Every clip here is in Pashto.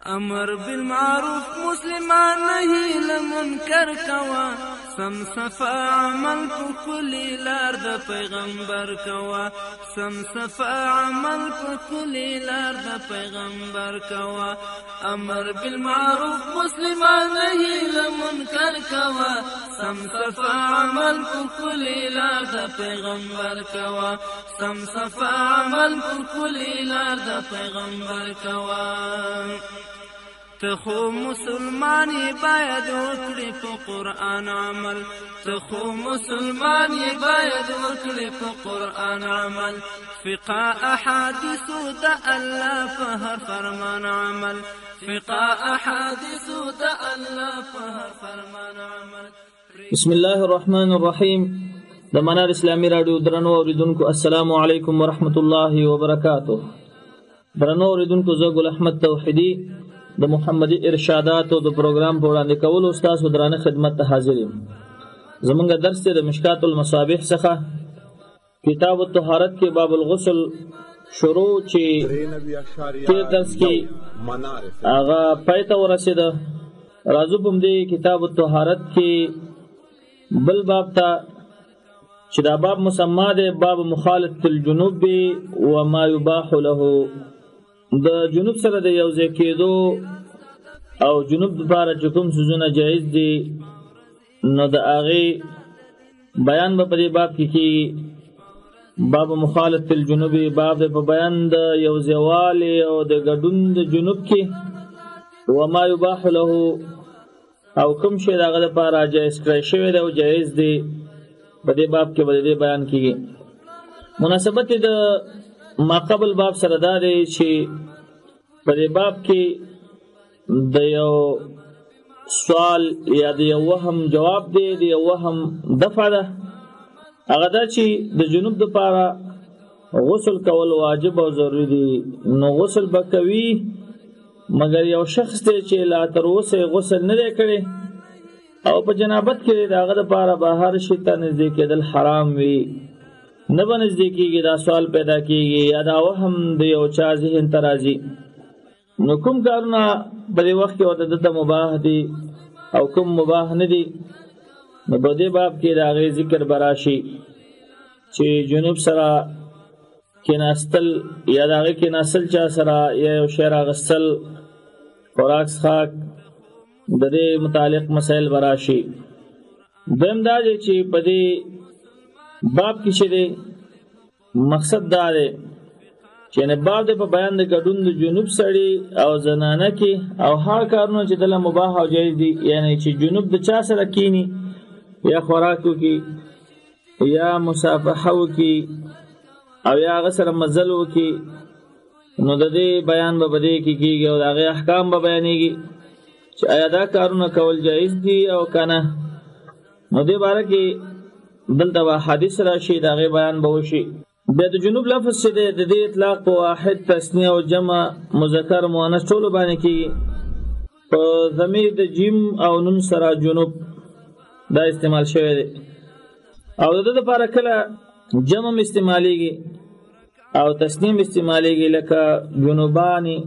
امر بالمعروف مسلمان نهی لمنکر کوا سم صفا عمل په کلی لار د پیغمبر کوا سم صفا عمل په کلی لار د پیغمبر کوا امر بالمعروف مسلمان نهی لمنکر کوا سم صفا عمل په کلی لار د پیغمبر کوا سم صفا عمل په کلی لار د پیغمبر کوا تخو مسلمانی باید وکړي په قرآن عمل تخو مسلمانی باید وکړي په قرآن عمل فقه احادیثو د الله په هر فرمان عمل فقه احادیثو د الله په هر فرمان عمل. بسم الله الرحمن الرحیم. د منار اسلامی رادیو درنو اوریدونکو السلام علیکم ورحمت الله وبرکاته. درنو اوریدونکو زه ګل احمد توحیدی د محمدي ارشادات او د پروګرام په وړاندې کولو ستاسو درانه خدمت ته حاضر یم. زمونږ درس دی د مشکات المصابیح څخه کتاب الطهارت کې باب الغسل شروع چې تیر درس کې هغه پای ته ورسېده. راځو په دې کتاب الطهارت کې بل باب ته چې دا باب مسما دی باب مخالطة الجنوب وما یباح له. د جنوب سره د یو ځای کېدو او جنوب لپاره چې کوم څیزونه جایز دي نو د هغې بیان به په دې باب کې کېږي. باب مخالطة الجنوب باب دی په بیان د یو ځایوالي او د ګډون د جنوب کې وما یباح له او کوم شی د هغه لپاره جایز کړی شوی دی او جایز دی په دې باب کې به د دې بیان کېږي. مناسبت د ما قبل باب سره دا دی چې په دې باب کې د یو سوال یا د یو وهم جواب دی د یو وهم دفع ده. هغه دا چې د جنوب دپاره غسل کول واجب او ضروري دي. نو غسل به کوي مګر یو شخص دی چې لا تر اوسه غسل نه دی کړی او په جنابت کې د هغه دپاره به هر شي ته نږدې کېدل حرام وي نه به نږدې کېږي. دا سوال پیدا کېږي یا دا وهم د یو چا ذهن ته راځي. نو کوم کارونه په دې وخت کې ورته دته مباح دي او کوم مباح نه دي نو په دې باب کې د هغې ذکر به راشي چې جنوب سره کېناستل یا د هغې کېناستل چا سره یا یو شی راغستل خوراک څښاک د دې متعلق مسایل به راشي. دویم دا دی چې په دې باب کې چې دی مقصد دا دی چې نه باب دی په بیان د ګډون د جنوب سړي او زنانه کې او هر کارونه چې دله مباح او جایز دي یعنی چې جنوب د چا سره کینی یا خوراک وکړي یا مصافحه وکړي او یا هغه سره مزل وکړي نو د دې بیان به په دې کې کېږي او د هغې احکام به بیانېږي چې آیا دا کارونه کول جایز دي او که نه. نو دې باره کې دلته به حدیث راشي د هغې بیان به وشي. بیا د جنوب لفظ چې دی د دې اطلاق په واحد تثنیه او جمع مذکر مؤنث ټولو باندې کېږي. په ضمیر د جیم او نون سره جنوب دا استعمال شوی دی او د ده دپاره کله جمع هم استعمالیږي او تثنیه هم استعمالیږي لکه جنوبانې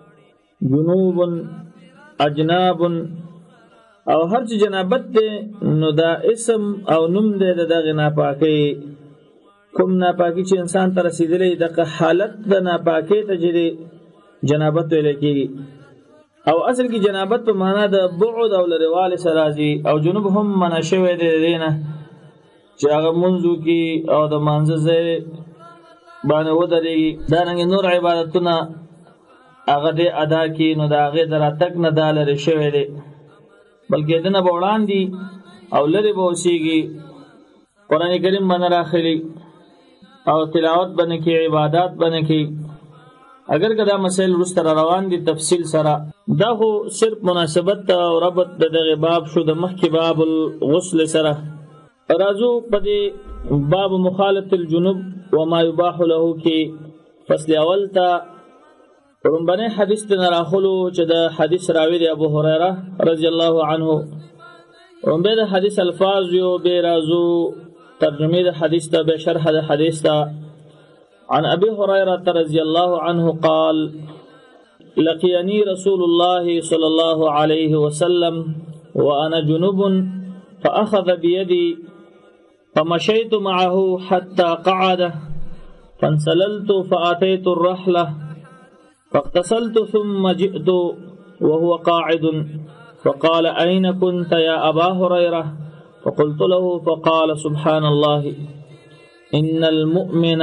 جنوبن اجناب او هر چې جنابت دی نو دا اسم او نوم دی د دغې ناپاکۍ کوم ناپاکي چې انسان ته رسېدلی دغه حالت د ناپاکۍ ته چې دی جنابت ویلی کېږي او اصل کې جنابت په معنا د بعد او لرېوالي سره راځي او جنوب هم منع شوی دی د دې نه چې هغه مونځ وکړي او د مانځه ځای باندې ودرېږي. دارنګې نور عبادتونه هغه دې ادا کړي نو د هغې د راتګ نه دا لرې شوی دی بلکې دنه به وړاندې او لرې به اوسېږي قرآن کریم به نه راخلي او تلاوت به نه کړي عبادات به نه کړي. اگر که دا مسایل وروسته را روان دي تفصیل سره دا خو صرف مناسبت او ربط د دغې باب شو د مخکې باب الغسل سره. راځو په دې باب مخالطة الجنوب وما یباح له کې فصل اول ته رنبنی حدیث ته راخلو چې د حدیث راوی دی ابو هریره رضی الله عنه. رنبه د حدیث الفاظ یو به راځو ترجمه د حدیث ته به شرح د حدیث ته. عن ابي هريره رضي الله عنه قال لقيني رسول الله صلى الله عليه وسلم وأنا جنوب فأخذ بيدي فمشيت معه حتى قعد فانسللت فأتيت الرحلة فاغتسلت ثم جئت وهو قاعد فقال أين كنت يا أبا هريرة فقلت له فقال سبحان الله إن المؤمن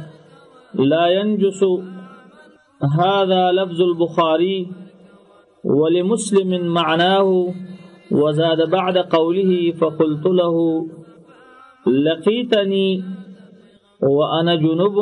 لا ينجس. هذا لفظ البخاري ولمسلم معناه وزاد بعد قوله فقلت له لقيتني وأنا جنب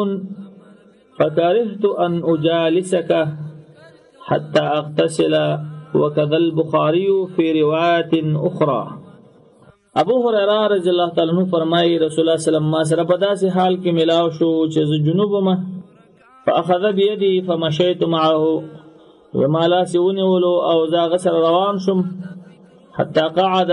فكرهت أن أجالسك حتى أغتسل وكذا البخاري في رواية أخرى. ابو هريره رضی الله تعالی عنہ فرمایي رسول الله صلی الله علیه وسلم ما سره په داسې حال کې ملاو شو چې جنوب ما فاخذ بيدي فمشيت معه وما لا سوني ولو او زاغ سره روان شم حتى قعد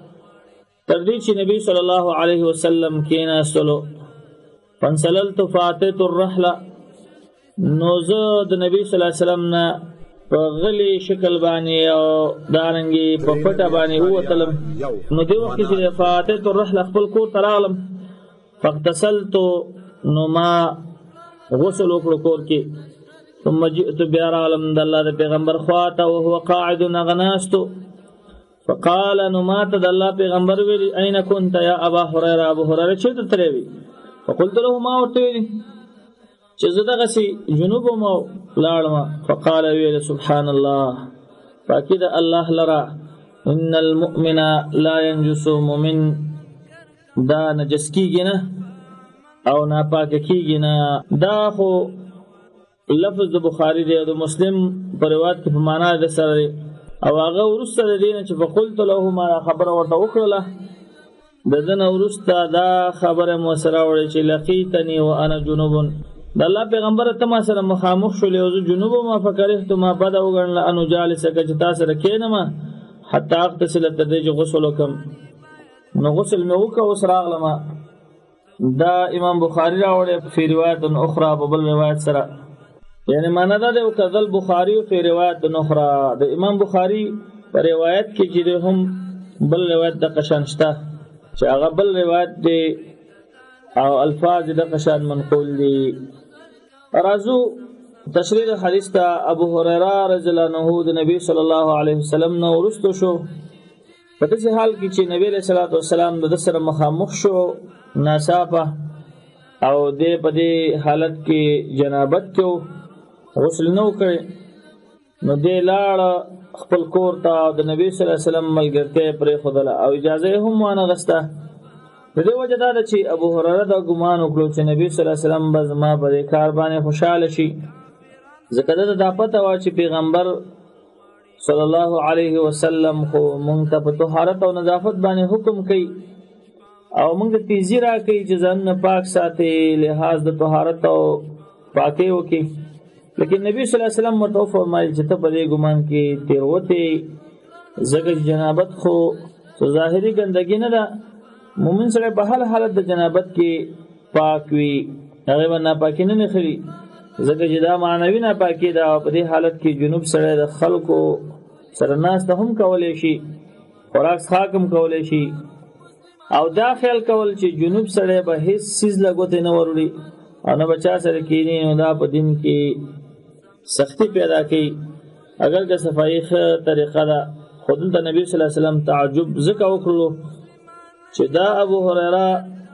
تر دې چې نبی صلی الله علیه وسلم کېناستلو فانسللت فاتيت الرحله نو زه د نبی صلی الله علیه وسلم نه په غلی شکل باندې او دارنګي په پټه باندې ووتلم. نو دې وخت چې فاتحه الرحله خپل کور ته راغلم فاغتسلت نو ما غسل وکړو کور کې ثم جئت بیا راغلم د الله د پیغمبر خواته وهو قاعد نغناستو فقال نو ما ته د الله پیغمبر ویلي اين كنت يا ابا هريره ابو هريره چېرته تللی وي فقلت له ما ورته ویلي چې زه دغسې جنوب مو لاړم فقال ویل سبحان الله پاکی د الله لرا ان المؤمن لا ينجس مؤمن دا نجس کیږي نه او ناپاک کیږي نه. دا خو لفظ د بخاری دی او د مسلم په روایت کې په معنا د سره او هغه وروسته د دې نه چې فقلت له ما خبره ورته وکړله د دې نه وروسته دا خبره مو سره وړي چې لقیتنی وانا جنوب د الله پیغمبر ته ما سره مخامخ شولې او زه جنوب ما فکرهت ما بد وګڼله انو جالسکه چې تا سره کېنم حتی اغتسل تر دې چې غسل وکم. نو غسل مې وکړ اوس راغلم. دا امام بخاری راوړی فی روایت اخرى په بل روایت سره یعنی معنا دا دی وکذا البخاری فی روایت اخرى د امام بخاری په روایت کې چې هم بل روایت د قشان شته چې هغه بل روایت دی او الفاظ د قشان منقول دي. رازو تشریح حدیث تا ابو هريره رضی الله عنه د نبی صلی الله علیه وسلم نو ورستو شو په دې حال کې چې نبی علیہ الصلوۃ والسلام د سره مخامخ شو ناصافه او دې په دې حالت کې جنابت کې غسل نو کړي نو دې لاړ خپل کور ته د نبی صلی الله علیه وسلم ملګرته پرې خدله او اجازه هم وانه غسته. د دې وجه دا ده چې ابو هريره دا ګمان وکړو چې نبی صلی الله علیه وسلم به زما په دې کار باندې خوشاله شي ځکه دا پته وه چې پیغمبر صلی الله علیه وسلم خو مونږ ته په طهارت او نظافت باندې حکم کوي او مونږ ته تیزی راکوي چې ځانونه پاک ساتي لحاظ د طهارت او پاکۍ وکړي. لیکن نبی صلی الله علیه وسلم ورته وفرمایل چې ته په دې ګمان کې تېروتې ځکه چې جنابت خو ظاهري ګندګي نه ده. مومن سره په هر حالت د جنابت کې پاک وي هغه به ناپاکي نه نخلي ځکه چې دا معنوي ناپاکي ده او په دې حالت کې جنوب سره د خلکو سره ناسته هم کولی شي خوراک څښاک هم کولی شي او دا خیال کول چې جنوب سره به هیڅ څیز له ګوتې نه وروړي او نه به چا سره کښېني نو دا په دین کې سختی پیدا کوي. اگر که صفایي ښه طریقه ده خو دلته نبي صلی الله علیه وسلم تعجب ځکه وکړلو چې دا ابو هريره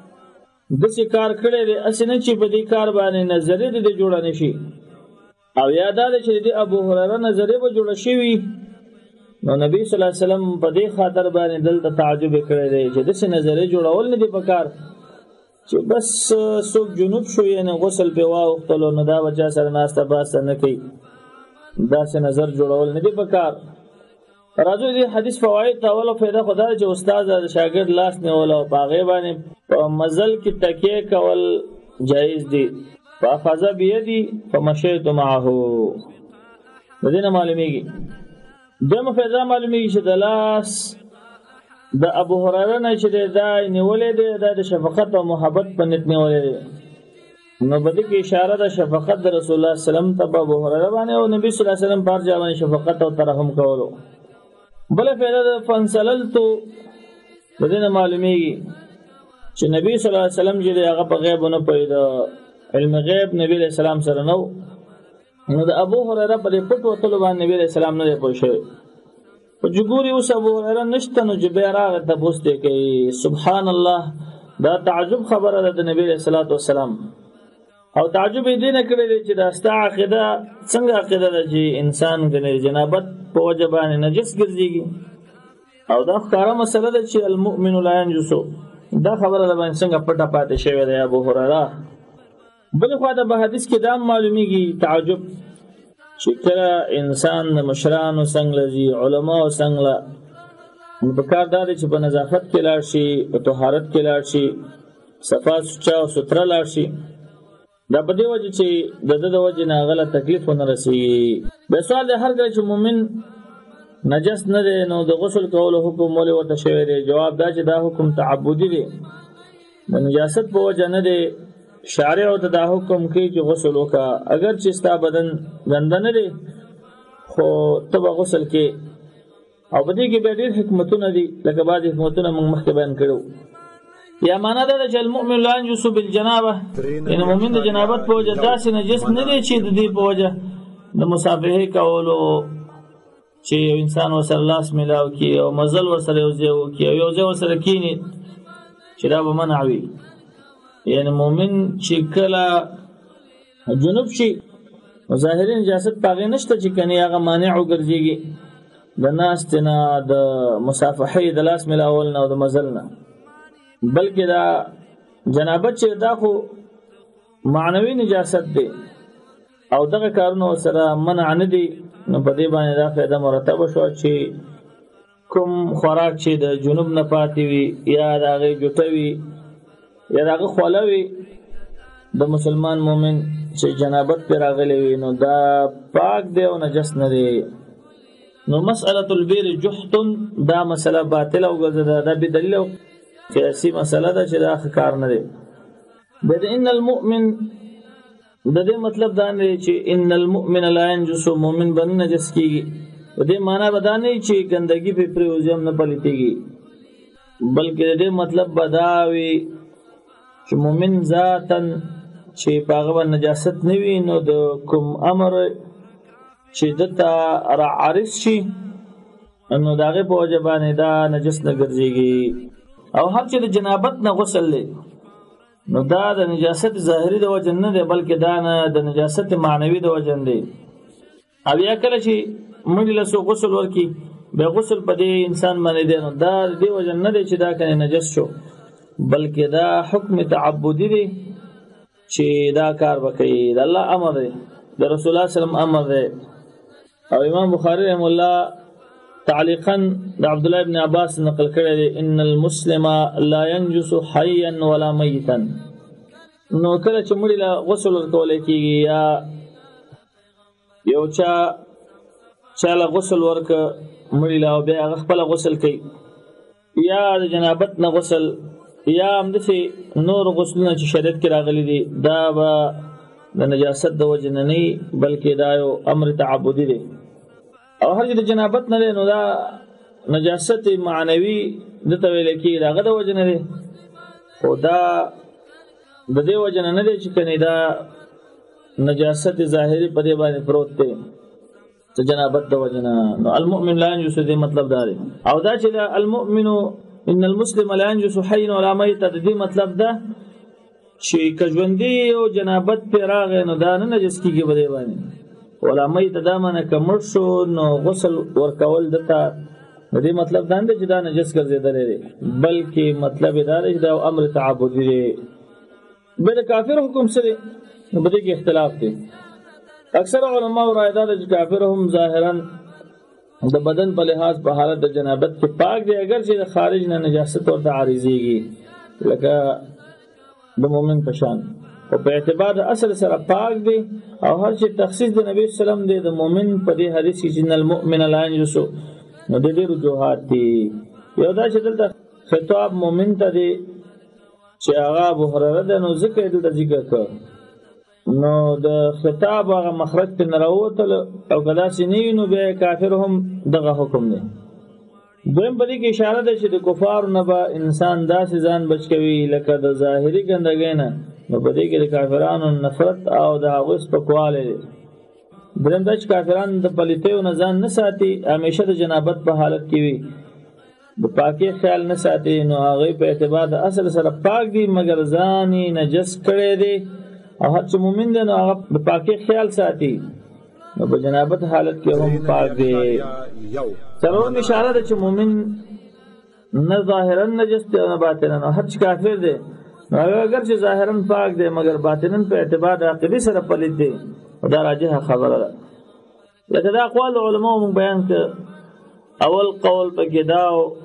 داسې کار کړی دی هسې نه چې په دې کار باندې نظریه د دې جوړه نه شي او یا دا ده چې د ابو هريره نظریه به جوړه شوي نو نبی صلی الله علیه وسلم په دې خاطر باندې دلته تعجب کړی دی چې داسې نظریه جوړول نه دي پکار چې بس څوک جنوب شو یعنې غسل پې واوښتلو نو دا به چا سره ناسته باسته نه کوي داسې نظر جوړول نه دي پکار. راځو دې حدیث فواید ته اوله فایده خو دا چې استاد د شاګرد لاس نیول او په هغې باندې په مزل کې تکیه کول جایز دي. فاخذ بیدي فمشیت معه د دې نه معلومیږي. دویمه فایده معلومیږي چې د لاس د ابو هريره نه چې دی دا نیولی دی دا د شفقت او محبت په نیت نیولی دی نو بده کې اشاره د شفقت د رسول الله صلی الله علیه وسلم ته ابو هريره باندې او نبی صلی الله علیه وسلم پر ځای شفقت او ترحم کولو. بل فائدہ د فنسللتو بدنه معلومیږي چې نبی صلی الله علیه وسلم چې هغه په غیب نه پوهیده، علم غیب نبی علیہ السلام سره نو د ابو هريره په پټ وتلو باندې نبی علیہ السلام نه پوه شوی. په جګوري اوس ابو هريره نشته نو جبه راغی ته پوښتنه کوي سبحان الله، دا تعجب خبره ده د نبی علیہ الصلوۃ والسلام. او تعجب دې نه کړی چې دا ستا عقیده څنګه عقیده ده چې انسان غني جنابت په وجه باندې نجس ګرځيږي، او دا ښکاره مسله ده چې المؤمن لا ينجس. دا خبره ده باندې څنګه پټه پاتې شوی ده ابو هريره. بل خو دا په حدیث کې دا معلومیږي تعجب چې کله انسان د مشرانو څنګه لږي علماو څنګه په کار دا چې په نظافت کې لاړ شي، په طهارت کې لاړ شي، صفا سوچا او ستره لاړ شي. دا په دې وجه چې د وجه نه غلط تکلیف ونه رسیږي. به سوال د هر کله چې مؤمن نجس نه دی نو د غسل کولو حکم ولې ورته شوی دی؟ جواب دا چې دا حکم تعبدي دی، د نجاست په وجه نه دی. شارع ته دا حکم کوي چې غسل وکړه، اگر چې ستا بدن ګنده نه دی خو ته به غسل کې. او په دې کې به ډېر حکمتونه دي، لکه بعضې حکمتونه موږ مخکې بیان کړو. یا معنا دا ده چې المؤمن لا ينجس بالجنابه، یعنې مؤمن د جنابت په وجه داسې نجس نه دی چې د دې په وجه د مصافحې کولو چې یو انسان ورسره لاس میلاو کړي او مزل ورسره یو ځای وکړي او یو ځای ورسره کښېني چې دا به منع وي. یعنې مؤمن چې کله جنوب شي ظاهري نجاست په هغې نشته چې کنې هغه مانع وګرځېږي د ناستې نه، د مصافحې، د لاس میلاول نه او د مزل نه. بلکې دا جنابت چې دا خو معنوي نجاست دی او دغه کارونه ورسره منع نه دي. نو په دې باندې دا فایده مرتبه شوه چې کوم خوراک چې د جنوب نه پاتې وي یا د هغې جوټه وي یا د هغه خوله وي د مسلمان مؤمن چې جنابت پرې راغلی وي نو دا پاک دی او نجس نه دی. نو مسألة البیر جحتن دا مسله باطله وګرځېده، دا بدلیل او قیاسي مسله ده چې دا ښه کار نه دی. د ان المؤمن د دې مطلب دا نه دی چې ان المؤمن لا ينجس، مؤمن به نه نجس کېږي. په دې معنا به دا نه وي چې ګندګي پرې پرېوځي هم نه پلیتېږي، بلکې د دې مطلب به دا وي چې مؤمن ذاتاً چې په هغه باندې نجاست نه وي نو د کوم امر چې دته عارض شي نو د هغې په وجه باندې دا نجس نه ګرځېږي. او هر چې د جنابت نه غسل دی نو دا د نجاست ظاهري د وجه نه دی، بلکې دا نه د نجاست معنوي د وجه دی. او یا کله چې مړي له څوک غسل ورکړي بیا غسل په دې انسان باندې دی نو دا د دې وجه نه دی چې دا کنې نجس شو، بلکې دا حکم تعبدي دی چې دا کار به کوي. د الله امر دی، د رسول الله صلی الله علیه وسلم امر دی. او امام بخاری رحم الله تعلیقا د عبد الله ابن عباس نقل کړی دی ان المسلم لا ينجس حيا ولا ميتا. نو کله چې مړي له غسل ورکولی کېږي یا یو چا له غسل ورکه مړي له او بیا هغه خپله غسل کوي یا د جنابت نه غسل یا همداسې نور غسلونه چې شریعت کې راغلي دي دا به د نجاست د وجې نه نه بلکې دا یو امر تعبدي دی. او هر چې د جنابت نه دی نو دا نجاست معنوي دته ویل کېږي د هغه د وجې نه دی، خو دا د دې وجې نه نه دی چې کنې دا نجاست ظاهري په دې باندې پروت دی د جنابت د وجې نه. نو المؤمن لا ينجس دې مطلب دا دی. او دا چې دا المؤمن ان المسلم لا ينجس حيا ولا ميتا د دې مطلب ده چې که ژوندي او جنابت پرې راغی نو دا نه نجس کېږي په دې باندې. ولا ميتا دا معنی که مړ شو نو غسل ورکول دته د دې مطلب دا نه دی چې دا نجس ګرځېدلی دی، بلکې مطلب یې دا دی چې دا امر تعبدي دی. بیا د کافر حکم څه دی نو په دې کې اختلاف دی. اکثر علماء رایه دا ده چې کافر هم ظاهرا د بدن په لحاظ په حالت د جنابت کې پاک دی، اگر چې د خارج نه نجاست ورته عارضېږي لکه د مؤمن په شان، او په اعتبار د اصل سره پاک دی. او هر چې تخصیص د نبی سلام دی د مؤمن په دې حدیث کې چې المؤمن لا ينجس نو د دې رجوحات دي. یو دا چې دلته خطاب مؤمن ته دی چې هغه ابو هريره ده نو ذکر دلته ذکر کړ نو د خطاب هغه مخرج ته نه راووتل او که داسې نه وي نو بیا کافر هم دغه حکم دی. دویم په دې کې اشاره ده چې د کفارو نه به انسان داسې ځان بچ کوي لکه د ظاهري ګندګۍ نه، نو په دې کې د کافرانو نفرت او د هغوی سپکوالی دی. دریم دا چې کافران د پلیتیو نه ځان نه ساتي، همیشه د جنابت په حالت کې وي، د پاکۍ خیال نه ساتي، نو هغوی په اعتبار د اصل سره پاک دي مګر ځان یې نجس کړی دی. او هر چې مؤمن دی نو هغه د پاکۍ خیال ساتي، نو په جنابت حالت کې هم پاک دی. څلورم اشاره ده چې مؤمن نه ظاهرا نجس دی او نه باطنا، او هر چې کافر دی نو اگر چې ظاهرا پاک دی مګر باطنا په اعتبار د عقیدې سره پلید دی، دا راجحه خبره ده. لکه دا اقوال علماء مونږ بیان کړ. اول قول پکې دا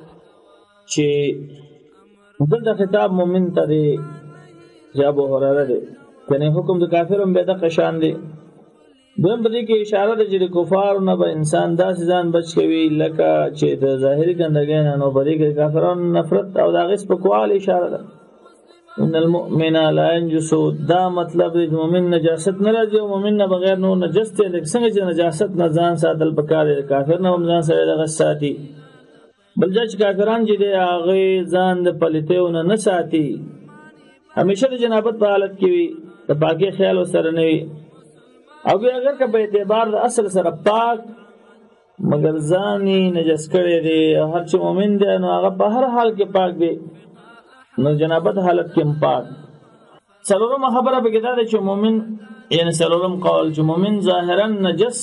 چې دلته خطاب مؤمن ته دی چې ابو هريره دی، یعنی حکم د کافر هم به دغه شان دی. دویم په دې کې اشاره ده چې د کفارو نه به انسان داسې ځان بچ کوي لکه چې د ظاهري ګندګۍ نه، نو په دې کې د کافرانو نفرت او د هغې سپکوالي اشاره ده. ان المؤمن لا ينجس، دا مطلب دی چې مؤمن نجاست نه راځي او مؤمن نه بغیر نور نجس دی. لکه څنګه چې نجاست نه ځان ساتل پکار دی، کافر نه هم ځان سره دغه ساتي. بل دا چې کافران چې دی هغې ځان د پلیتیو نه ساتي، همیشه د جنابت په حالت کې وي، د پاکۍ خیال ورسره نه وي، او بیا اگر که په اعتبار د اصل سره پاک مګر ځان یې نجس کړی دی، او هر چې مؤمن دی نو هغه په هر حال کې پاک دی، نو جنابت حالت کې هم پاک. څلورم خبره پکې دا ده چې مؤمن، یعنی څلورم قول چې مؤمن ظاهرا نجس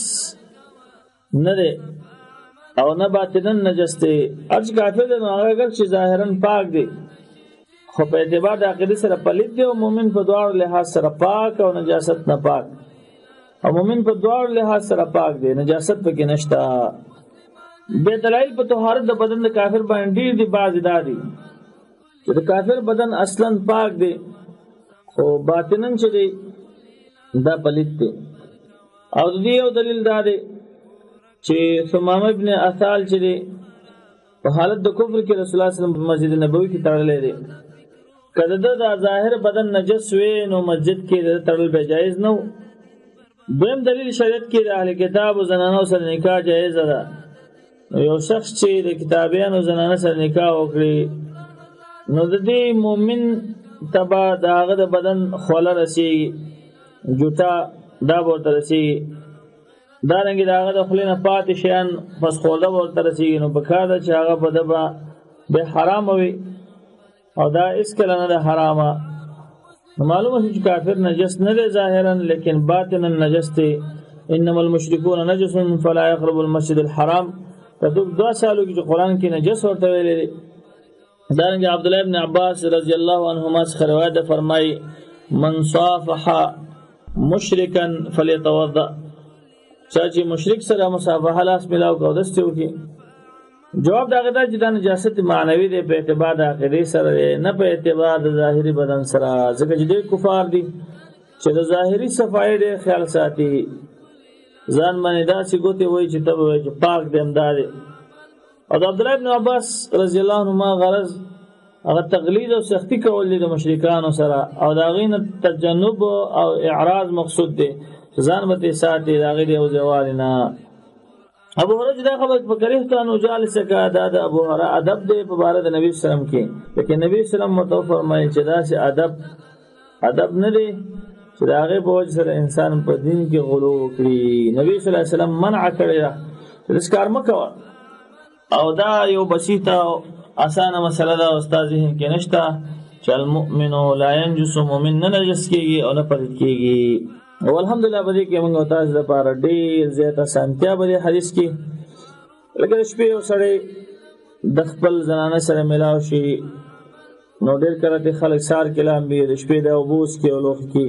نه دی او نه باطنا نجس دی. هر چې کافر دی نو هغه اگر چې ظاهرا پاک دی خو په اعتبار د عقیدې سره پلید دی، او مؤمن په دواړو لحاظ سره پاک او نجاست نه پاک، او مؤمن په دواړو لحاظ سره پاک دی، نجاست پکې نشته. بے دلایل په طهارت د بدن د کافر باندې ډېر دي. بعضې دا دي چې د کافر بدن اصلا پاک دی خو باطنا چې دی دا پلید دی. او د دې یو دلیل دا دی چې ثمامه ابن اثال چې دی په حالت د کفر کې رسول الله صلی الله علیه وسلم په مسجد نبوي کې تړلی دی. که د ده د ظاهر بدن نجس وی نو مسجد کې د تړل به جایز نه و. دویم دلیل شریعت کې د اهل کتاب او زنانو سره نکاح جایزه ده. یو شخص چې د کتابیانو زنانو سره نکاح وکړي نو د دې مؤمن ته به د هغه د بدن خوله رسېږي، جوټه دا به ورته رسېږي، دارنګې د هغه د خولې نه پاتې شیان پسخوله به ورته رسېږي. نو پکار ده چې هغه په ده به بې حرامه وي، او دا هېڅکله نه ده حرامه. نو معلومه شو چې کافر نجس نه دی ظاهرا لیکن باطنا نجس دی. انما المشرکون نجس فلا يقربوا المسجد الحرام. په دوه سالو کې چې قرآن کې نجس ورته ویلی دی. دارنګه عبدالله ابن عباس رضی الله عنهما څخه روایت ده، فرمایي من صافح مشرکا فلیتوضأ، چا چې مشرک سره مصافحه لاس ملاو کو دستې وکړي. جواب دا غدا چې دا نجاست معنوي دی په اعتبار د عقیدې سره دی، نه په اعتبار د ظاهري بدن سره، ځکه چې ډېر کفار دي چې د ظاهري صفایي ډېر خیال ساتي، ځان باندې داسې ګوتې وایي چې ته به وایي چې پاک دی همدا دی. او د عبدالله ابن عباس رضی الله عنهما غرض هغه تقلید او سختی کول دي د مشرکانو سره، او د هغې نه تجنب او اعراض مقصود دی، ځان به ترې ساتي د هغې د یو ځایوالي نه. ابو هريره چې دا خبره په کریحته نو جالسکه، دا د ابو هريره ادب دی په باره د نبي وسلم کې، لیکن نبي وسلم ورته وفرمایل چې داسې ادب نه دی چې د هغې په وجه سره انسان په دین کې غلو وکړي. نبي صلی الله علیه وسلم منع کړې ده چې داسې کار مه کوه. او دا یو بسیطه اسانه مسله ده، استاد ذهن کې نشته چې المؤمن لا ينجس، مؤمن نه نجس کېږي او نه پلید کېږي. او الحمدلله په دې کې موږ او تاسو لپاره ډېر زیات اسانتیا په دې حدیث کې. لکه د شپې یو سړی د خپل زنانه سره میلاو شي نو ډېر کله د خلک سار کې لامبي، د شپې د اوبه وڅښي او لوښي کې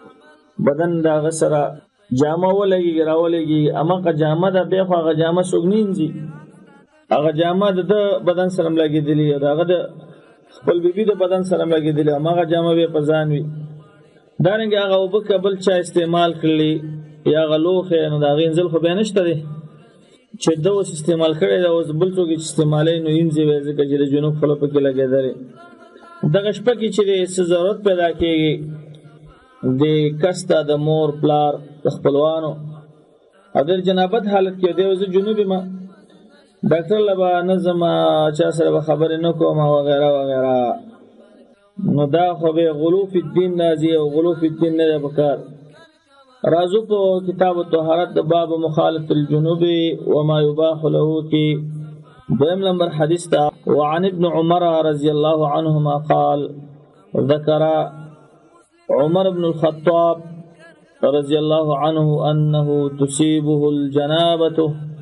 بدن د هغه سره جامه ولګېږي راولګېږي، هماغه جامه ده، بیا خو هغه جامه څوک نه وینځي، هغه جامه د ده بدن سره هم لګېدلي، د هغه د خپل بیبي د بدن سره هم لګېدلي، هماغه جامه بیا په ځان وي. دارنګه هغه اوبه که بل چا استعمال کړلي یا هغه لوښی، نو د هغې انځل خو بیا نشته دی چې ده اوس استعمال کړی ده، اوس بل څوک چې استعمالوي نو وینځي وی، ځکه چې د جنوب خوله پکې لګېدلې. دغه شپه کې چې څه ضرورت پیدا کېږي د کسته د مور پلار د خپلوانو او د جنابت حالت کې دی زه جنوب ما ډاکټر لبا نظم چا سره به خبرې نه کوم وغیرہ وغیرہ نو دا خو به غلو فی الدین راځي او غلو فی الدین نه پکار راځو په کتاب الطهارت د باب مخالفه الجنوب وما يباح له کی دویم نمبر حدیث تا وعن ابن عمر رضی الله عنهما قال ذكر عمر بن الخطاب رضي الله عنه أنه تصيبه الجنابة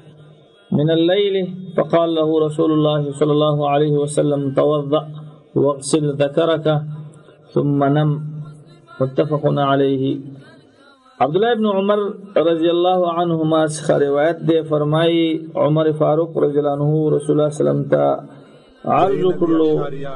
من الليل فقال له رسول الله صلى الله عليه وسلم توضأ واغسل ذكرك ثم نم متفق عليه. عبداللہ ابن عمر رضی اللہ عنہما سے روایت دے فرمائی عمر فاروق رضی اللہ عنہ رسول اللہ صلی اللہ علیہ وسلم تا عرض کلو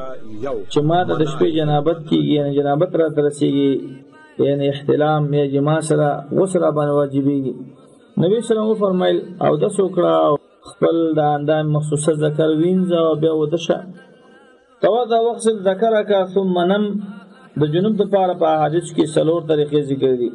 چما تا دشپی جنابت کی یعنی جنابت را ترسیگی یعنی احتلام یا جماع سرا غسل بان واجبی گی نبی صلی اللہ علیہ وسلم فرمائل او دس اکڑا خپل دا اندام مخصوص ذکر وینزا و بیا و دشا توضا وغسل ذکرکا ثم نم دا جنوب دا پارا پا حدیث کی سلور طریقے ذکر دی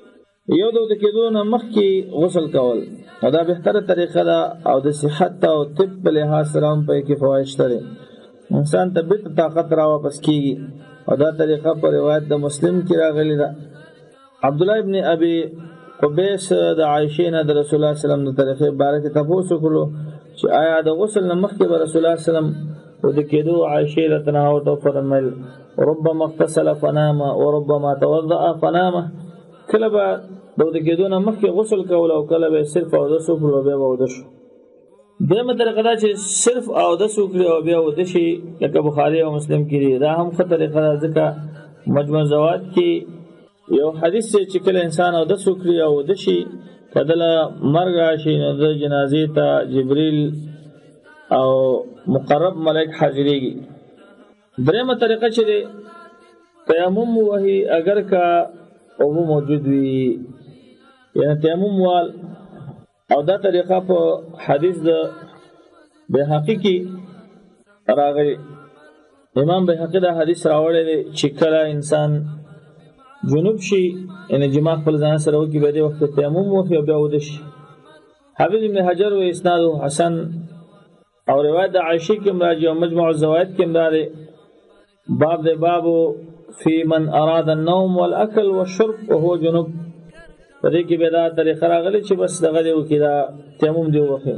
یو دو دکیدو نه مخکې غسل کول دا بهتره طریقه ده او د صحت او طب په لحاظ سره هم په کې فواید شته انسان ته بیرته طاقت را واپس کیږي او دا طریقه په روایت د مسلم کې راغلی ده عبدالله ابن ابي قبیس د عائشې نه د رسول الله صلی الله علیه وسلم د طریقې باره کې تاسو کولو چې آیا د غسل نه مخکې به رسول الله صلی الله علیه وسلم ودکیدو عائشې رتنه او تو فرمایل ربما اغتسل فنام وربما توضأ فنام کله به د کېدو نه مخکې غسل کول او کله به صرف اودس وکړو بیا به اودس شو دویمه طریقه دا چې صرف اودس وکړي او بیا اودس شي لکه بخاري او مسلم کې دی دا هم ښه طریقه ده ځکه مجموع زوات کې یو حدیث چې کله انسان اودس وکړي او اودس شي کله مرګ راشي نو د جنازې ته جبريل او مقرب ملائک حاضرېږي دریمه طریقه چې دی تیمم وهي اگر کا او موجود وي یعنی تیمم وال او دا طریقه په حدیث د بهقی کې راغلی امام بهقی دا حدیث راوړی دی چې کله انسان جنوب شي یعنی جماع خپل ځان سره وکړي به د وخت تیمم وکړي او بیا ودش حافظ ابن حجر و اسناد حسن او روایت د عائشہ کې راځي او مجموع الزوائد کې راځي باب د بابو فی من اراد النوم والاكل والشرب وهو جنوب پدې کې به دا طریقه راغلی چې بس دغه دی وکړه دا تیمم دی وکړي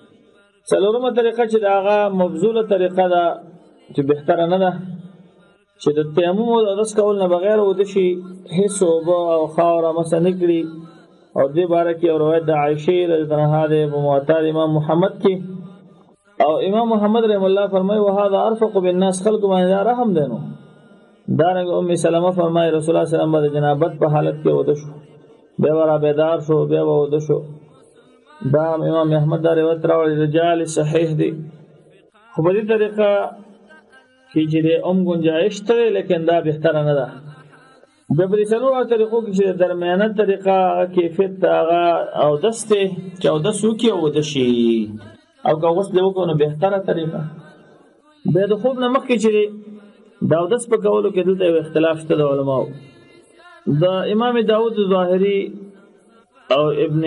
څلورمه طریقه چې داغه مبذوله طریقه ده چې بهتره نه ده چې د تیمم او اودس کول نه بغیر ودشي هیڅ اوبه او خاوره مثلا نکړي او دې باره کې روایت د عائشې رضی الله عنها د موطا امام محمد کې او امام محمد رحم الله فرمایي وهذا ارفق بالناس خلق باندې رحم دینو دارنګ ام سلمہ فرمایي رسول الله صلی الله علیه وسلم د جنابت په حالت کې ودشو بیا ورا بیدار شو بیا ودشو دا امام احمد دا روایت راوړي رجال صحیح دي خو په دې طریقه کې چې گنجائش ته لیکن دا بهتره نه ده د بریسلو طریقو کې چې درمیانه طریقه کیفیت هغه او دسته چې او د سوکي او د شي او کوس له وکونو بهتره طریقه به د خوب نه مخکې چې دا داس په کولو کې دلته اختلاف شته د علماو د امام داود ظاهری او ابن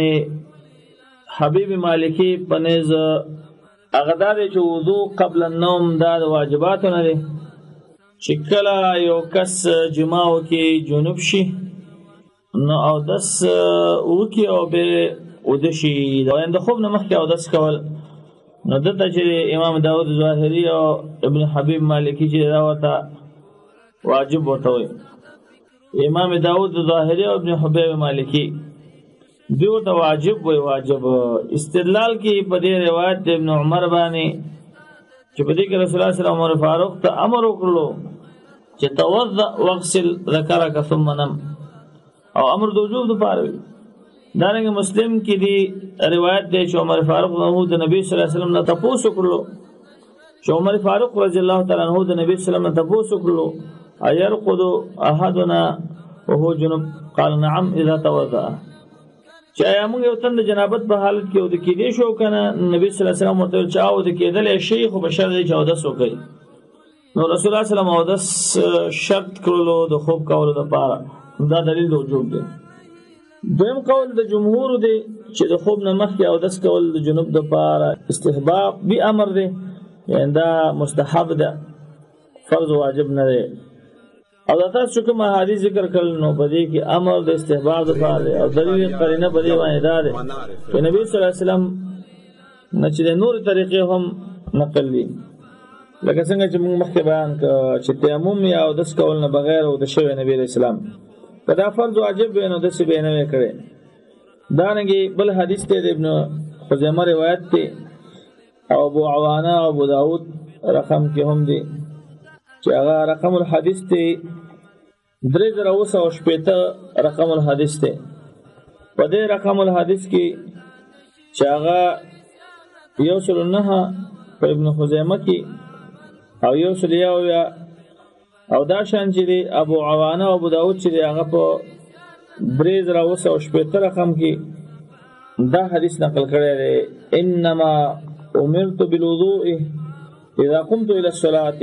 حبیب مالکی پنځ اغدار چې وضو قبل النوم دا واجبات نه دي چې کله یو کس جماع وکي جنوب شي نو او داس وکي او به ودشي دا اند خوب نه مخکې او داس کول نو دته چې امام داود ظاهری او ابن حبیب مالکی چې دا وته واجب وته وي امام داود ظاهری او ابن حبیب مالکی دیو ته واجب وي واجب استدلال کې په دې روایت د ابن عمر باندې چې په دې کې رسول الله صلی الله علیه وسلم فاروق ته امر وکړو چې توضأ واغسل ذکرک ثم نم او امر د وجوب لپاره دارنګه مسلم کې دی روایت دی چې عمر فاروق د نبی صلی الله علیه وسلم نه تاسو کړلو چې عمر فاروق رضی الله تعالی عنہ د نبی صلی الله علیه وسلم نه تاسو کړلو ايرقد احدنا وهو جنب قال نعم اذا توضأ چې موږ یو تند جنابت په حالت کې او د کېدې شو کنه نبی صلی الله علیه وسلم ورته چاو د کېدل شیخ بشر دی چې اودس وکړي نو رسول الله صلی الله علیه وسلم اودس شرط کړلو د خوب کولو لپاره دا دلیل د وجوب دی. دویم قول د جمهور دی چې د خوب نه مخکې اودس کول د جنوب دپاره استحباب بی امر دی، یعنې دا مستحب ده، فرض واجب نه دی. او دا تاسو کوم احادیث ذکر کړل نو په دې کې امر د استحباب دپاره دی او دلیل قرینه په دې باندې دا دی چې نبي صلی الله علیه وسلم نه چې د نورې طریقې هم نقل دي، لکه څنګه چې موږ مخکې بیان کړه چې تیمم یا اودس کول نه بغیر اودس شوی نبي علیه السلام که دا فرض واجب وي نو داسې به یې نه وی کړی. دارنګې بل حدیث دی د ابن خزیمه روایت دی او ابو عوانه او ابو داود رقم کې هم دی چې هغه رقم الحدیث دی 3960 رقم الحدیث دی. په دې رقم الحدیث کې چې هغه 109 په ابن خزیمه کې او 101 او دا شان چې دی ابو عوانه او ابو داود چې دی هغه په 3960 رقم کې دا حدیث نقل کړی دی انما امرت بالوضوء اذا قمت الى الصلاه.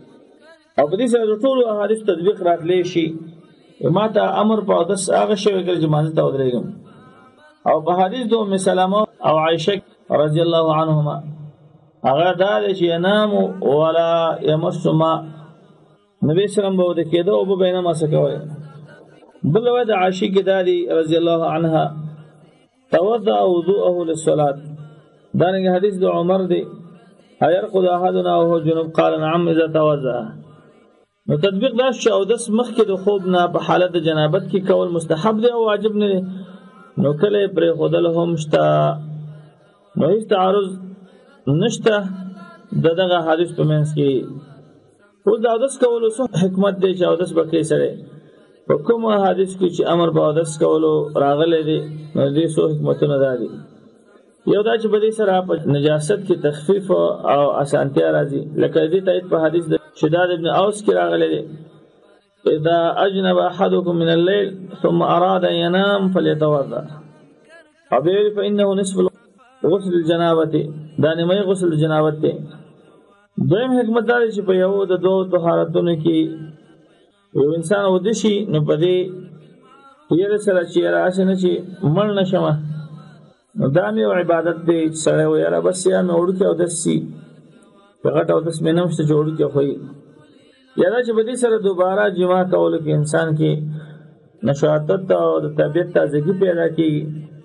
او په دې سره د ټولو احادیث تطبیق راتلی شي، ما ته امر په اودس هغه شوی کړي چې مانځه ته ودرېږم. او په حدیث د ام سلمه او عائشه رضی الله عنهما هغه دا دی چې ینام ولا یمس ماء، نبی سلام به ود کېده او به بینه ماسه کوي. بل روایت عائشه کې دا دی رضی الله عنها توضأ وضوءه للصلاه. دا نه حدیث د عمر دی ايرقد احدنا وهو جنوب قال نعم اذا توضأ. نو تطبیق دا چې اودس مخکې د خوب نه په حالت د جنابت کې کول مستحب دی او واجب نه دی، نو کله پرې خودل هم شته، نو هیڅ تعارض نشته دغه حدیث په منځ کې. اوس د اودس کولو څه حکمت دی چې اودس به کوي سره په کوم حدیث کې چې امر په اودس کولو راغلی دی، نو دې څو حکمتونه دا دي. یو دا چې په دې سره په نجاست کې تخفیف او اسانتیا راځي، لکه دې تایید په حدیث د شداد ابن اوس کې راغلی دی اذا اجنب احدكم من الليل ثم اراد ان ينام فليتوضا او فانه نصف غسل الجنابه، دا نیمه غسل الجنابت دی. دویم حکمت دا چې په یو د دوه طهارتونو کې یو انسان ودشي نو په دې یې سره چې راشه نه چې مړ نشمه، نو دا مې عبادت دی چې سره ویاره بس یا مې وړو کې اودس شي په غټ اودس مې نمشته چې وړو کې خوي یا دا چې په دې سره دوباره جما کولو کې انسان کې نشاطت او د طبیعت تازګي پیدا کېږي.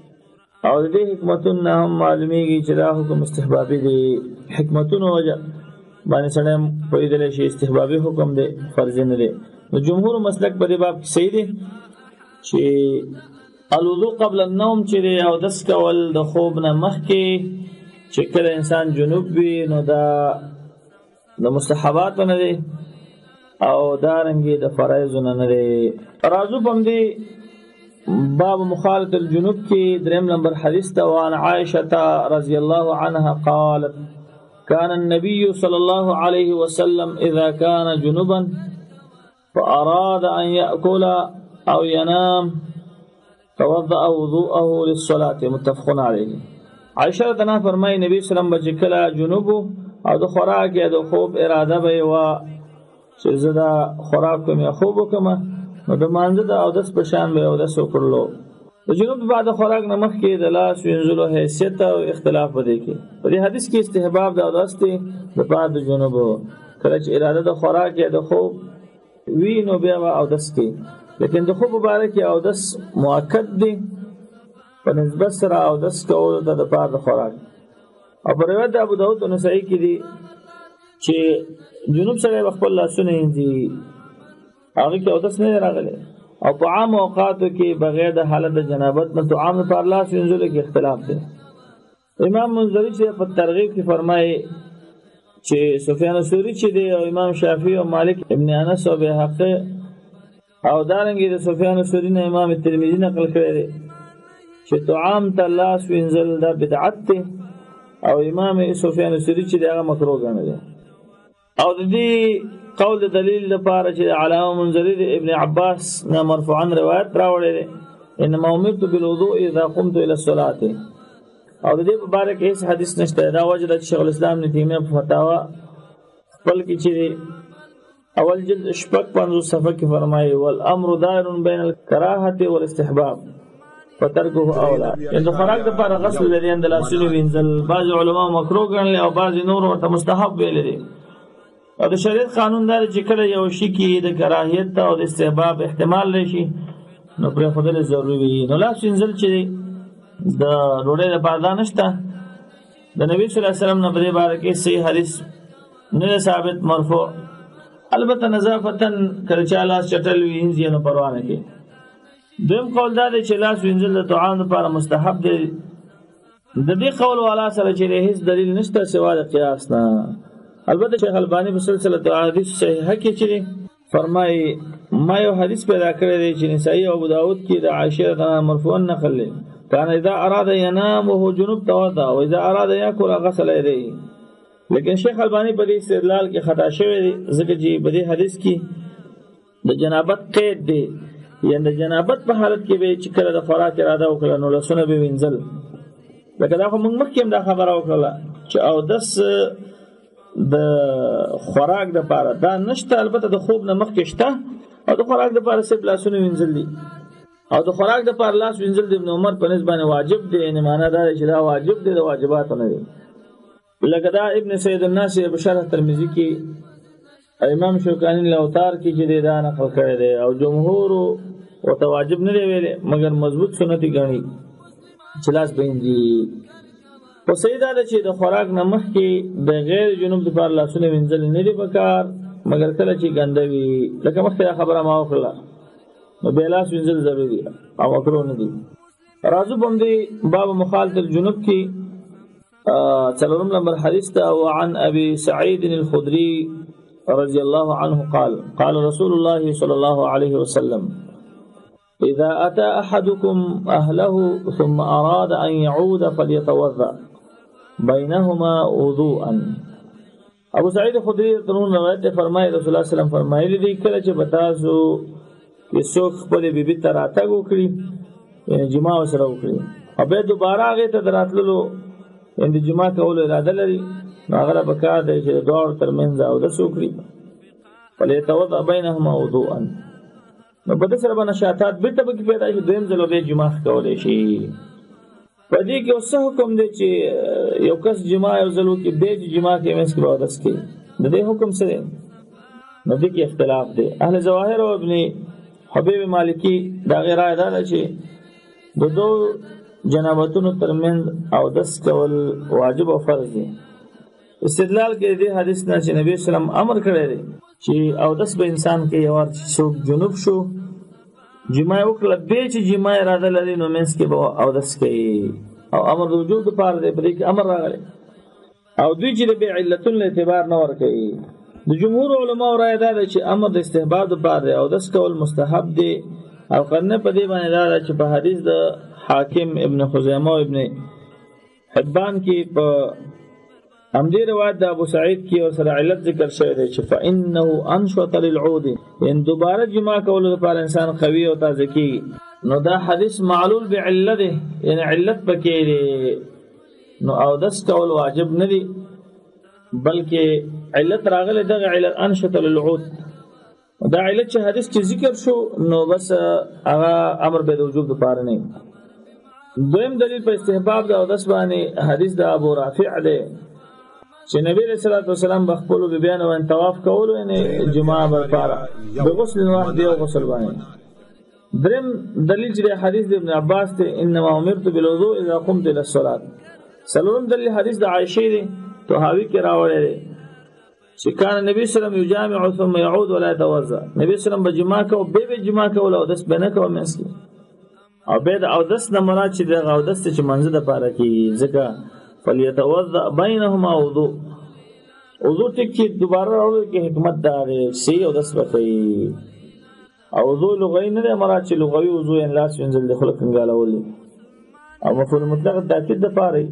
او د دې حکمتونه هم معلومیږي چې دا حکم استحبابي دی، حکمتونو وجه باندې سره پوهېدلی شي استحبابي حکم دی، فرضي نه دی. نو جمهور مسلک په دې باب کې صحیح دی چې الوضوء قبل النوم چې دی اودس کول د خوب نه مخکې چې کله انسان جنوب وي نو دا د مستحباتو نه دی او دارنګې د فرایضو نه دی. راځو په همدې باب مخالط الجنوب کې دریم نمبر حدیث ته وعن عائشة رضی الله عنها قالت كان النبي صلى الله عليه وسلم إذا كان جنبا فأراد أن يأكل أو ينام توضأ وضوءه للصلاة متفق عليه. عائشة تنا فرمای نبی سلام بچ کلا جنوب او د خوراک یا د خوب اراده به وا چې زدا خوراک کوم یا خوب کوم نو د مانزه د اودس په شان به اودس وکړلو. د جنوب بعد خوراک نه مخکې د لاس وینځلو حیثیت او اختلاف بده کې په دې حدیث کې استحباب د اودس ته د بعد جنوب کله چې اراده د خوراک یا د خوب وی نو بیا اودس کې، لیکن د خوب مبارک اودس مؤکد دی په نسبت سره اودس کول د بعد خوراک. او په روایت ابو داود او نسائی کې دی چې جنوب سره خپل لاسونه انځي هغه کې اودس نه راغلی او په عام اوقاتو کې بغیر د حالت د جنابت نه تو عام پر لاس وینځلو کې اختلاف دی. امام منذری چې په ترغیب کې فرمایي چې سفیان الثوری چې دی او امام شافعی او مالک ابن انس او بهقی او دارنګې د سفیان الثوری نه امام ترمذی نقل کړی دی چې تو عام ته لاس وینځل دا بدعت دی او امام سفیان الثوری چې هغه مکروه ګڼلی. او د دې قول د دلیل لپاره چې علامه منذری ابن عباس نه مرفوعا روایت راوړی دی انما امرت بالوضوء اذا قمت الى الصلاه. او د دې په باره کې هیڅ حدیث نشته. دا وجه د شیخ الاسلام ابن تیمیه په فتاوا خپل کې چې اول جلد شپږ 50 صفحه کې فرمایي والامر دائر بین الکراهه والاستحباب فترکه اولا. ان د خوراک لپاره غسل لري اند لاسونو وینځل بعض علما مکروه ګڼل او بعض نور ورته مستحب ویل دي. او د شریعت قانون دار چې کله یو شي کې د کراهیت او د استحباب احتمال لشي نو پر خدای ضروري وي. نو لاس وینځل چې د ډوډۍ لپاره نشته د نبی صلی الله علیه وسلم نه په باره کې صحیح حدیث نه ثابت مرفوع. البته نظافتن کله چې لاس چټل وینځي نو پروا نه کوي. دویم قول دا دی چې لاس وینځل د طعام لپاره مستحب دی. د دې قول والا سره چې هیڅ دلیل نشته سوا د قیاس نه. البته شیخ البانی په سلسله احادیث صحیحه کې چې فرمایي ما یو حدیث پیدا کړی دی چې نسائی او ابو داود کې د عائشه مرفوعا نقل دی کان اذا اراد ينام وهو جنوب توضا واذا اراد ياكل غسل يديه. لیکن شیخ البانی په دې استدلال کې خطا شوی دی ځکه چې په دې حدیث کې د جنابت قید دی، یعنی د جنابت په حالت کې به چې کله د خوراک اراده وکړه نو لاسونه به وینځل. لکه دا خو موږ مخکې هم دا خبره وکړله چې اودس د خوراک دپاره دا نشته، البته د خوب نه مخکې شته او د خوراک دپاره صرف لاسونه وینځل دي. او د خوراک دپاره لاس وینځل د ابن عمر په نسبت باندې واجب دی، یعنې معنا دا دی چې دا واجب دی، د واجباتو نه دی. لکه دا ابن سید الناس په شرح ترمذی کې امام شوکانی لوتار کې چې دا نقل کړی دی او جمهور ورته واجب نه دی ویلي مګر مضبوط سنت ګڼي چې لاس وینځي. خو صحیح دا ده چې د خوراک نه مخکې د غیر جنوب دپاره لاسونه وینځل نه دي پکار مګر کله چې ګنده وي. لکه مخکې دا خبره ما وکړله نو بیا لاس وینځل ضروري او مکروه نه دي. راځو په همدې باب مخالط الجنوب کې څلورم نمبر حدیث ته وعن ابي سعيد الخدري رضي الله عنه قال قال رسول الله صلى الله عليه وسلم اذا اتى احدكم اهله ثم اراد ان يعود فليتوضا بينهما وضوءا. ابو سعید خدری تنون روایت فرمایي رسول الله صلی الله علیه وسلم فرمایلی دی کله چې بتاسو کې څوک خپل بیبي ته راتګ وکړي یعنی جما سره وکړي او بیا دوباره هغې ته د راتللو یعنې د جما کولو اراده لري نو هغه به کار دی چې د دواړو ترمنځ اودس وکړي فلیتوضأ بینهما وضوءا. نو په دې سره به نشاطات بېرته پکې پیدا شي، دویم ځل بیا جما کولی شي. په دې کې اوس څه حکم دی چې یو کس جما یو ځل وکړي بیا چې جما کوي منځ کې به اودس کوي، د دې حکم څه دی؟ نو دې کې اختلاف دی. اهل ظواهر او ابن حبیب مالکی د هغې رایه دا ده چې د دوو جنابتونو ترمنځ اودس کول واجب او فرض دی. استدلال کې دې حدیث نه چې نبی اسلام امر کړی دی چې اودس به انسان کې یو چې څوک جنوب شو جما وکړه بیا چې جما اراده لري نو منځ کې به اودس کوي او امر د وجوب دپاره دی، په دې کې امر راغلی او دوی چې د بې علتون له اعتبار نه ورکوي. د جمهور علماو رایه دا ده چې امر د استحباب دپاره دی، اودس کول مستحب دی او قرنه په دې باندې دا ده چې په حدیث د حاکم ابن خزیمه او ابن حبان کې په همدې روایت د ابو سعید کې او سره علت ذکر شوی دی چې فانه انشط للعود، یعنې دوباره جما کولو لپاره انسان قوي او تازه کېږي. نو دا حدیث معلول بعله دی، یعنې علت پکې دی، نو اودس کول واجب نه دی بلکې علت راغلی دغه علت انشط للعود. دا علت چې حدیث کې ذکر شو نو بس هغه امر به د وجوب دپاره نه. دویم دلیل په استحباب د اودس باندې حدیث د ابو رافع دی چې نبی علیہ الصلوۃ والسلام بخپلو بیبیانو باندې طواف کولو یعنې جماع برپاره بغسل واحد یو غسل باندې. دریم دلیل چې حدیث د ابن عباس دی انما امرت بالوضوء اذا قمت الى الصلاه. څلورم دلیل حدیث د عائشې دی طحاوی کې راوړی دی چې کان نبی صلی الله علیه وسلم یجامع ثم يعود ولا يتوضا. نبی صلی الله علیه وسلم به جماع کوو بیا به جماع کول او داس به نه کوو منځ کې او بیا د اودس نه مراد چې دغه اودس چې منځه دپاره کېږي ځکه فلیتوضأ بینهما وضوء. وضوء ټیک چې دوباره راوړل کې حکمت دا دی صحیح اودس به کوي او وضوء لغوي نه دی مراد چې لغوي وضوء یعنې لاس وینځل د خوله کنګالول دي او مفعول مطلق تاکید دپاره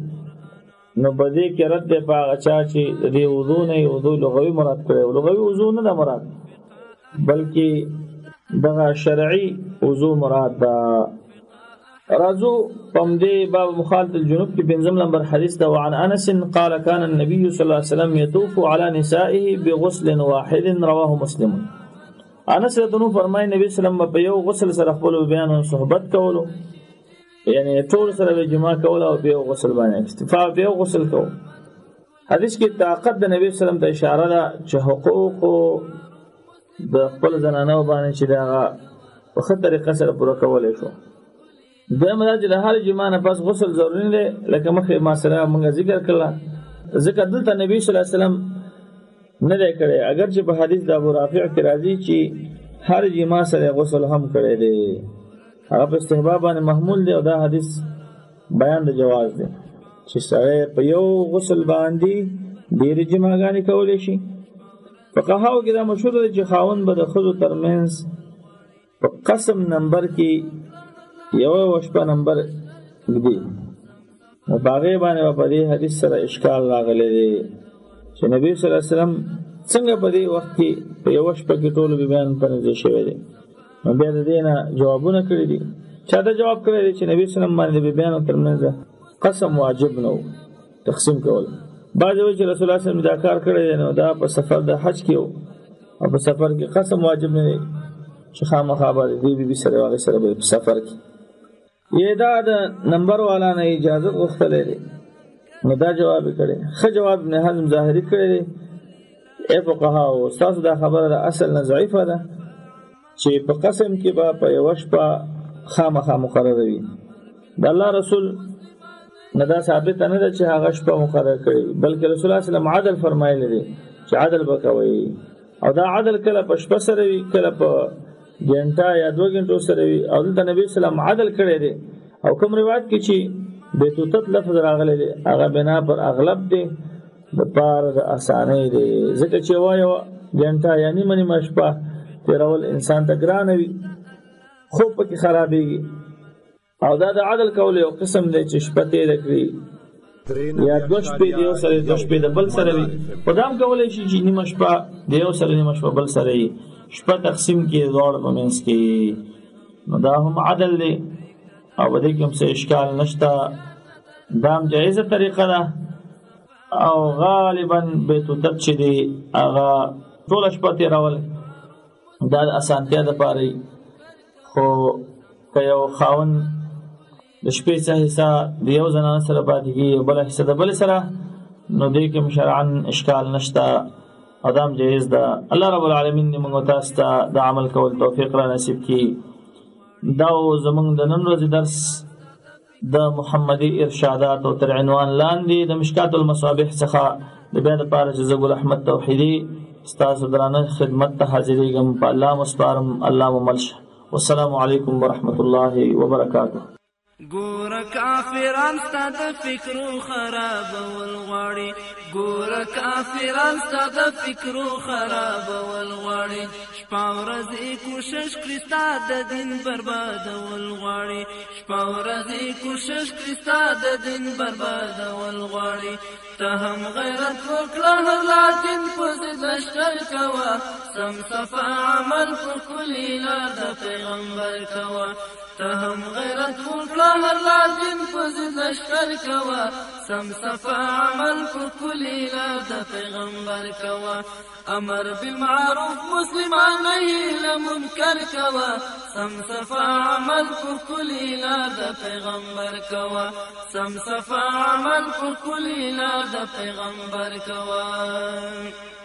نو په دې کې رد دی په هغه چا چې د دې وضوء نه وضوء لغوي مراد کړی و. لغوي وضوء نه ده مراد بلکې دغه شرعي وضوء مراد ده. راځو پمدې باب مخالط الجنوب کې بنظم نمبر حدیث دا وعن انس قال كان النبي صلى الله عليه وسلم يطوف على نسائه بغسل واحد رواه مسلم. انس رضی الله فرمای نبی سلام په یو غسل سره خپل بیان او صحبت کولو، یعنی ټول سره جمع کول او په غسل باندې اکتفا په غسل کول. حدیث کې طاقت د نبی سلام ته اشاره ده چې حقوق د خپل زنانو باندې چې دا په خطر طریقه سره پوره کولای شو. دویم دا چې د هر جمعه نه پس غسل ضروري دی، لکه مخکې ما سره موږ ذکر کړل. ذکر دلته نبی صلی الله علیه وسلم نه دی کړی، اگر چې په حدیث د ابو رافع کې راځي چې هر جمعه سره غسل هم کړی دی، هغه په استحباب باندې محمول دی او دا حدیث بیان د جواز دی چې سره په یو غسل باندې ډېرې جمعهګانې کولی شي. فقهاو کې دا مشهور دی چې خاوند به د ښځو ترمنځ په قسم نمبر کې یو شپه نمبر دی، نو په هغې باندې به په دې حدیث سره اشکال راغلی دی چې نبی صلی الله علیه وسلم څنګه په دې وخت کې په یوه شپه کې ټولو بیبیانو ته نږدې شوی دی. نو بیا د دې نه جوابونه کړي دي. چا ته جواب کړی دی چې نبی صلی الله علیه وسلم باندې د بیبیانو ترمنځ قسم واجب نه و تقسیم کول. بعضې وایي چې رسول الله صلی الله علیه وسلم دا کار کړی دی، نو دا په سفر د حج کې و او په سفر کې قسم واجب نه دی چې خامخا به د دې بیبي سره او هغې سره به په سفر کې یې دا د نمبر والا نه اجازت غوښتلی دی. نو دا جواب یې کړی. ښه جواب ابن حزم ظاهري کړی دی. ای فقهاو ستاسو دا خبره د اصل نه ضعیفه ده چې په قسم کې به په یوه شپه خامخا مقرره وي. د الله رسول نه دا ثابته نه ده چې هغه شپه مقرره کړې، بلکې رسول الله صلی الله علیه وسلم عدل فرمایلی دی چې عدل به کوئ، او دا عدل کله په شپه سره وي، کله په ګنټه یا 2 غنټو سره وي. او دلته نبی سلام عدل کړی دی. او کوم روایت کې چې بیتوتت لفظ راغلی دی هغه بنا پر اغلب دی د پاره د اسانۍ دی، ځکه چې یوه ګنټه یا نیمه نیمه شپه تېرول انسان ته ګرانه وي، خوب پکې خرابېږي. او دا د عدل کولو یو قسم دی چې شپه تېره کړي یا 2 شپې د یو سره 2 شپې د بل سره وي. خو دا هم کولی شي چې نیمه شپه د یو سره نیمه شپه بل سره وي، شپه تقسیم کې دواړو په منځ کې، نو دا هم عدل دی او په دې کې هم څه اشکال نشته. دا هم جایزه طریقه ده او غالبا بیتوتت چې دی هغه ټوله شپه تېرول دا د اسانتیا دپاره وي. خو که یو خاوند د شپې څه حصه د یو زنانه سره پاتې کېږي او بله حصه د بلې سره، نو دې کې هم شرعا اشکال نشته او دا هم جایز ده. الله رب العالمین دې موږ تاسو ته د عمل کول توفیق را نصیب کړي. دا زموږ د نن ورځې درس د محمدي ارشادات او تر عنوان لاندې د مشکات المصابیح څخه د بیا دپاره چې زه ګل احمد توحیدي ستاسو درانه خدمت ته حاضرېږم. په الله مسپارم، الله مو مل شه. والسلام علیکم ورحمة الله وبرکاته. ګوره کافران ستا د فکرو خرابول غواړي، ګوره کافران ستا د فکرو خرابول غواړي، شپه ورځې کوشش کړي ستا د دین بربادول غواړي، شپه ورځې کوشش کړي ستا د دین بربادول غواړي. ته هم غیرت وکړه لکن په ضد لښکر کوه، سم صفا عمل په کلي لار د پیغمبر کوه. ته هم غیرت وکړه لکن په ضد لښکر کوه، سم صفا عمل په کلي لار د پیغمبر کوه. امر بالمعروف مسلمان نهی له منکر کوه، سم صفا عمل په کلي لار د پیغمبر کوه، سم صفا عمل په کلي لار د پیغمبر کوه.